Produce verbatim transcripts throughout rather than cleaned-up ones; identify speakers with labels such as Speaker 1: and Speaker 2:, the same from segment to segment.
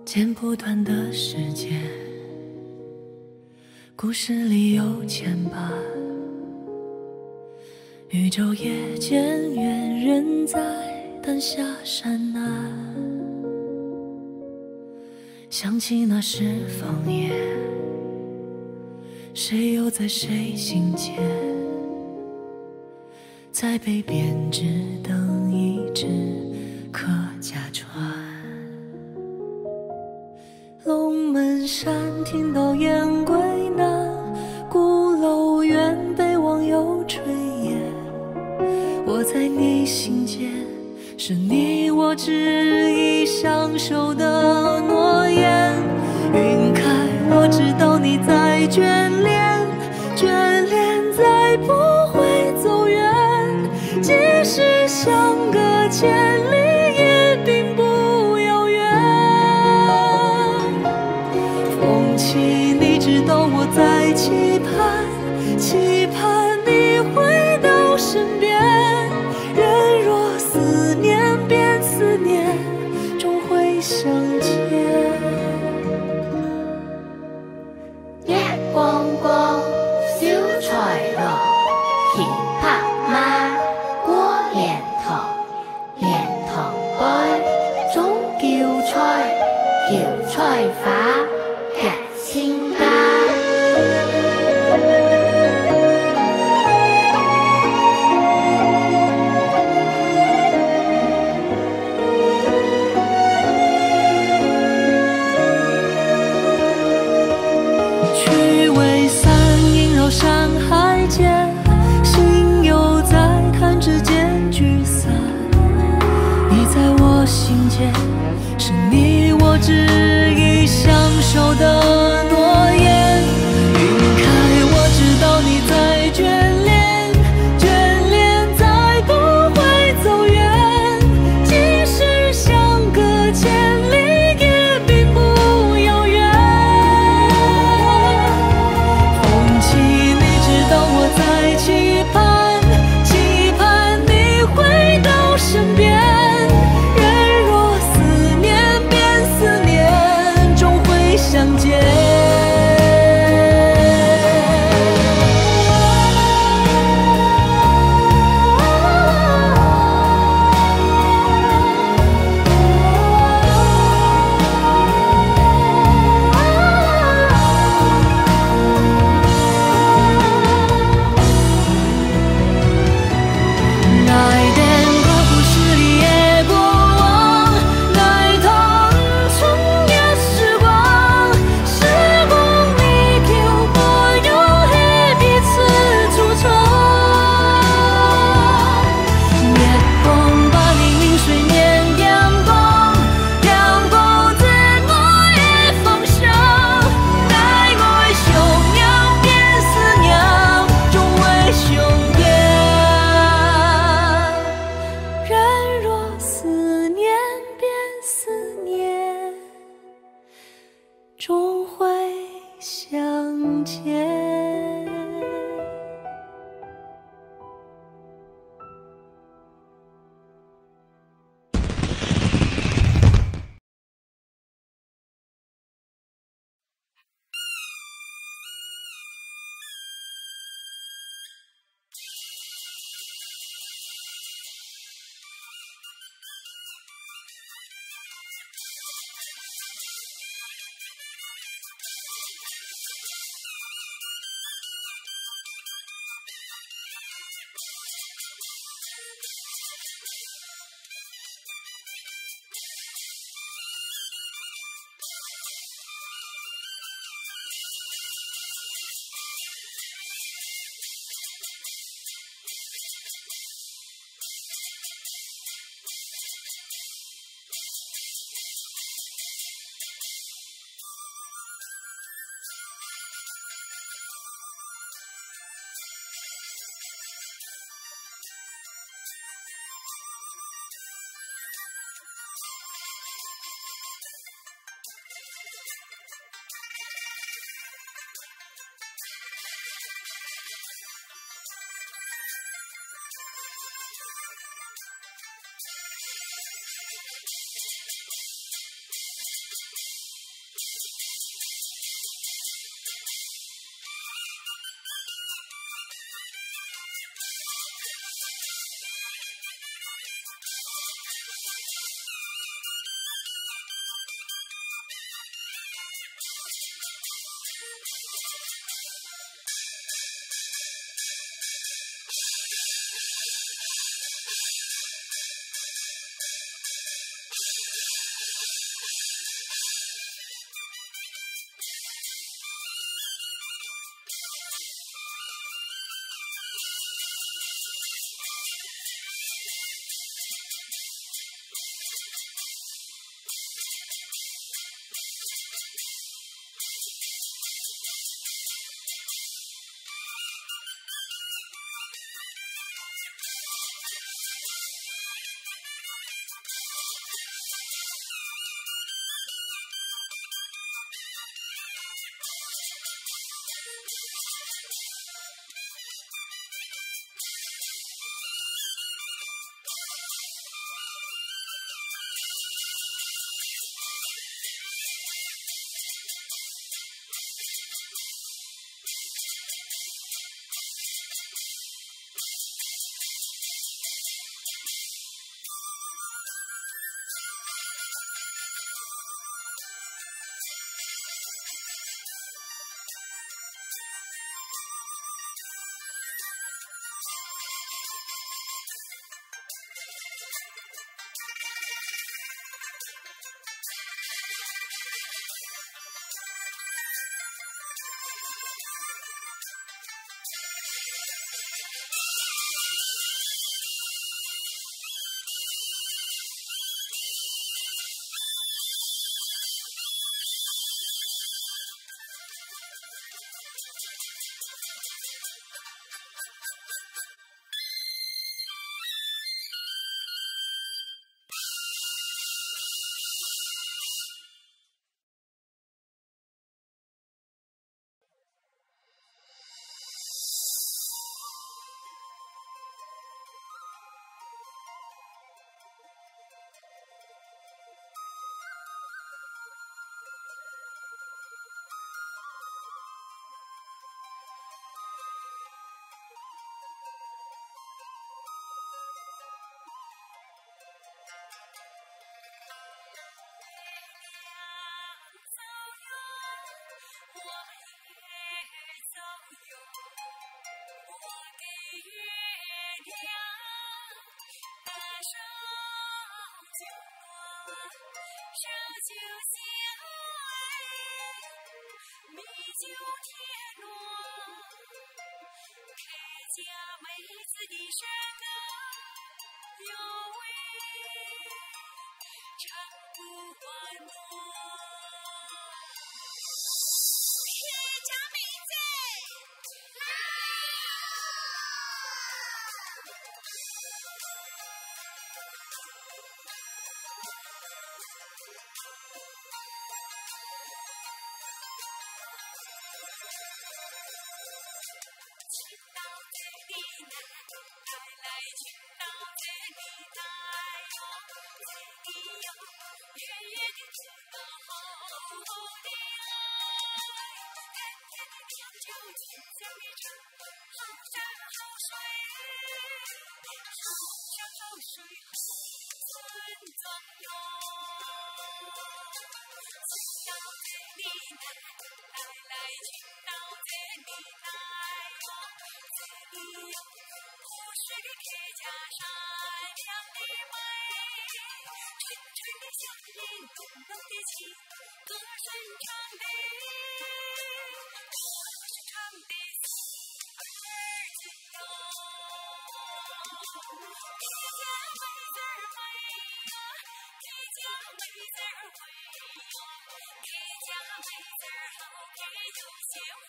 Speaker 1: 剪不断的时间，故事里有牵绊，宇宙也渐远，人在灯下山南。想起那时方言，谁又在谁心间，在北边只等一只客家船。龙门山听到雁归南，鼓楼远被网友吹烟。我在你心间，是你我执意相守的诺言。云开，我知道你在眷恋，眷恋再不会走远。即使相隔千里，也并不遥远。风起，你知道我在期盼，期盼你回到身边。人若思念变思念，终会相见。
Speaker 2: 月光光，小菜樂，甜拍媽，過蓮塘，蓮塘杯，總叫菜，叫菜花，夾青家。
Speaker 1: 趣味散萦绕山海间，心又在弹指间聚散。你在我心间，是你我执意相守的诺言。云开，我知道你在眷恋，眷恋再不会走远。即使相隔千里，也并不遥远。风起，你知道我在期盼，期盼你回到身边。人若思念变思念，终会相见。 烧酒香，美酒天罗，客家妹子的身啊，有味唱不完么。客家妹子来！青岛这里来，来来青岛这里来哟，这里有远远的知道厚厚的爱，甜甜的酿酒，清香的茶，好山好水，好山好水好村庄哟。青岛这里来，来来青岛这里来哟，这里有朴实的客家善良的美，纯纯的乡音，浓浓的情，歌声唱的，歌声唱的四儿子哟。客家妹子儿会呀，客家妹子儿会哟，客家妹子儿好看又贤惠，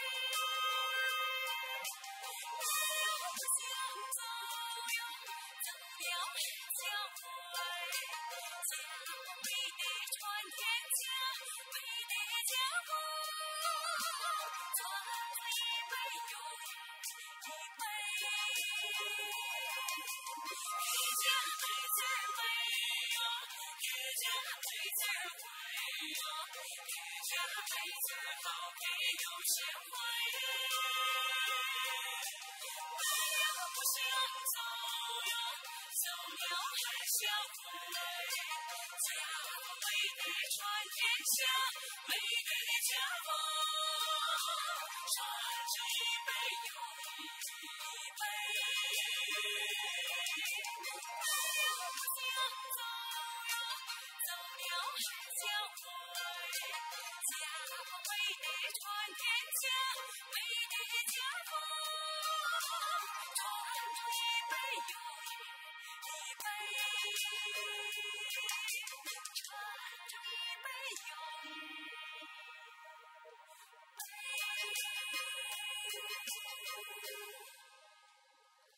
Speaker 1: 我不想走哟，走了小会，家美得传天下，美得家风，传子一辈又一辈。客家妹子儿会哟，客家妹子儿会哟，客家妹子儿好看又贤惠，我不想走哟，走了还小会，家美得传天下，美得家风，传这一辈又一辈。我不想走哟，走了还小会，家美得传天下，美得家风，传出一辈又一辈，传出一辈又一辈。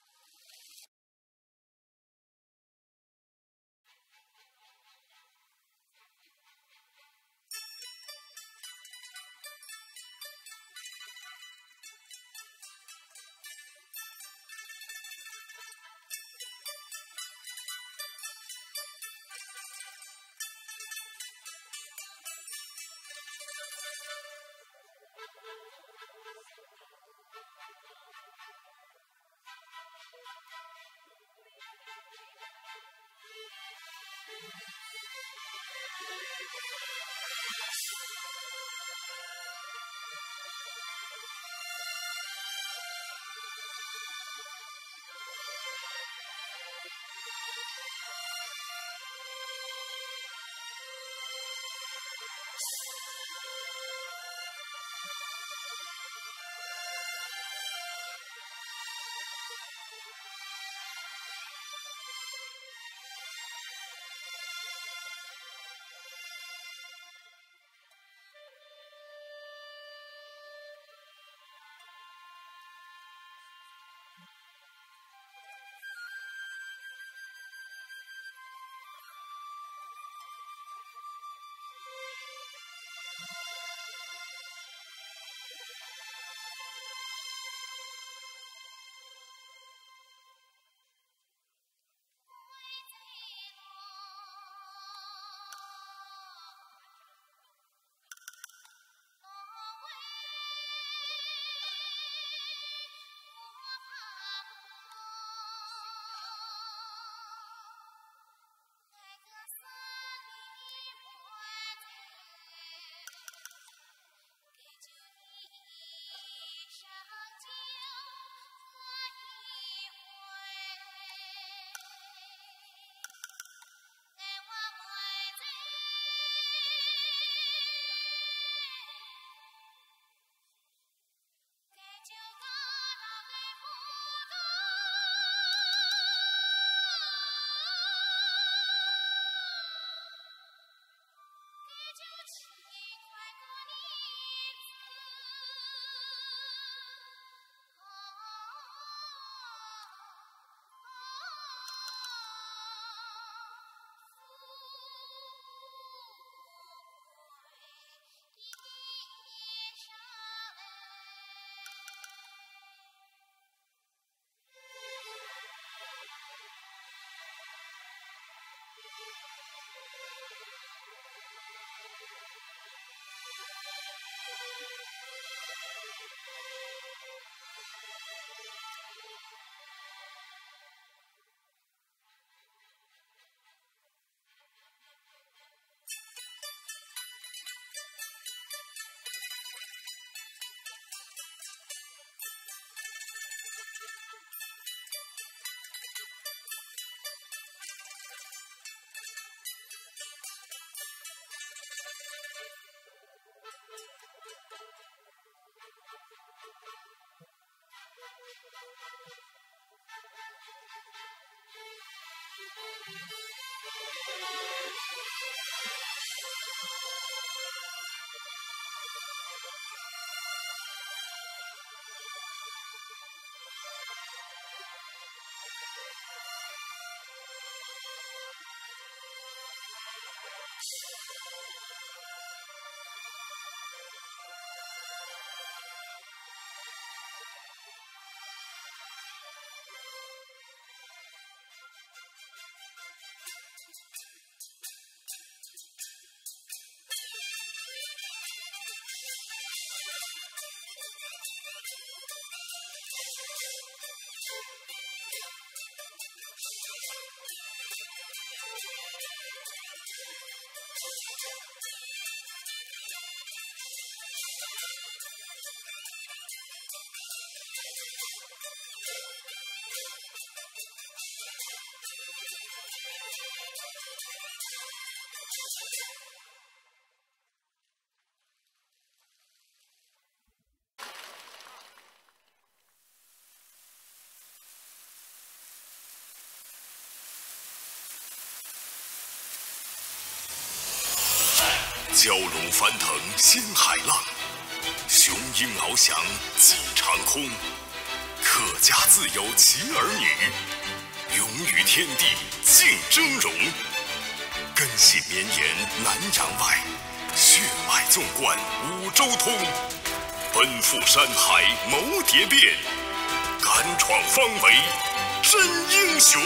Speaker 3: 蛟龙翻腾掀海浪，雄鹰翱翔击长空。客家自有其儿女，勇与天地竞峥嵘。根系绵延南洋外，血脉纵贯五洲通。奔赴山海谋蝶变，敢闯方为真英雄。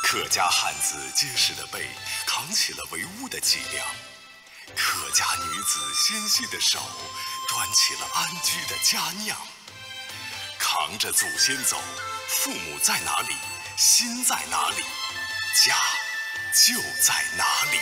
Speaker 3: 客家汉子结实的背扛起了为吾的脊梁，客家女子纤细的手端起了安居的佳酿。扛着祖先走，父母在哪里，心在哪里，家就在哪里。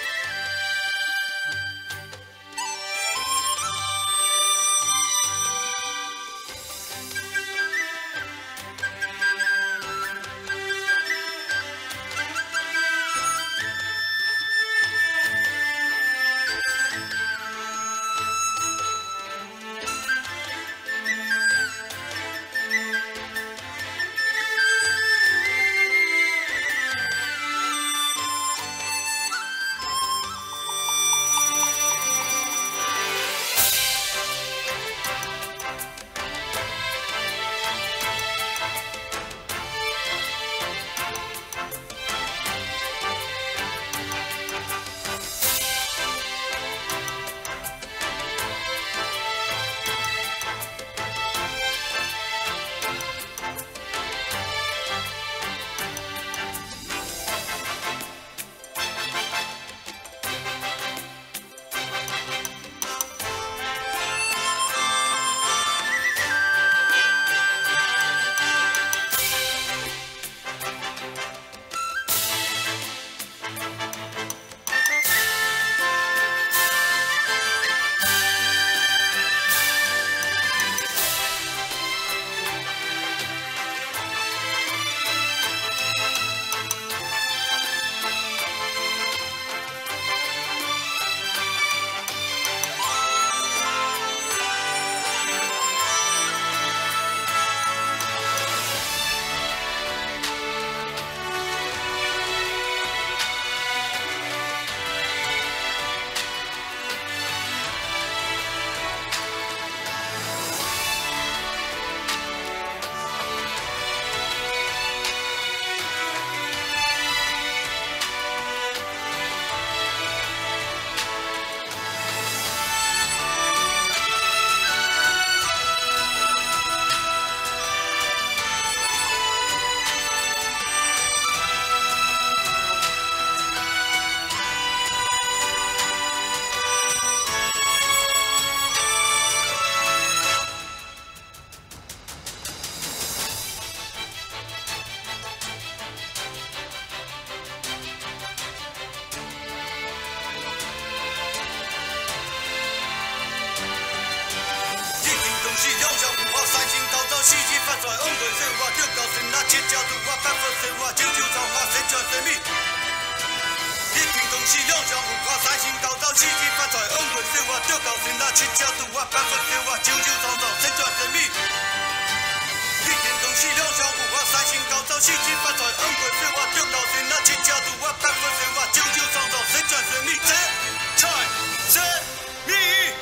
Speaker 4: 四季发财，往过生活，叫高兴那七朝度我百福生活，九九造化，生全生命。一天同时两相互看，三星高照，四季发财，往过生活，叫高兴那七朝度我百福生活，九九造化，生全生命。一天同时两相互看，三星高照，四季发财，往过生活，叫高兴那七朝度我百福生活，九九造化，生全生命。生全生命。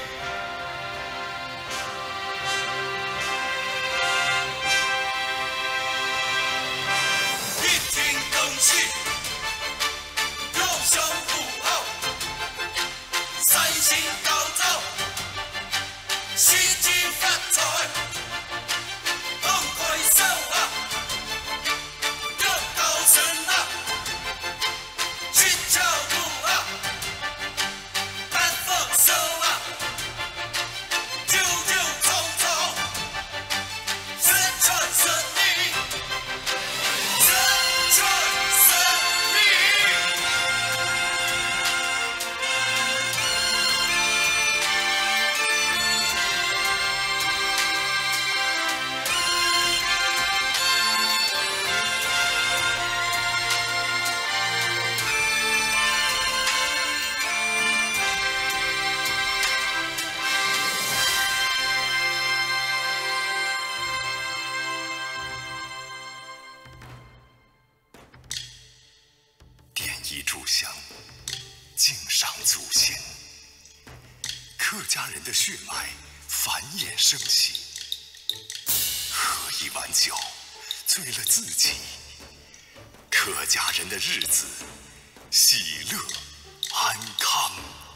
Speaker 4: 永享富豪，三星高照，四季发财，放快手啊，要高升啊，七巧五啊，八福寿啊，九九重重，生全生命，生全生命。
Speaker 3: 点一炷香，敬上祖先。客家人的血脉繁衍生息，喝一碗酒，醉了自己。客家人的日子，喜乐安康。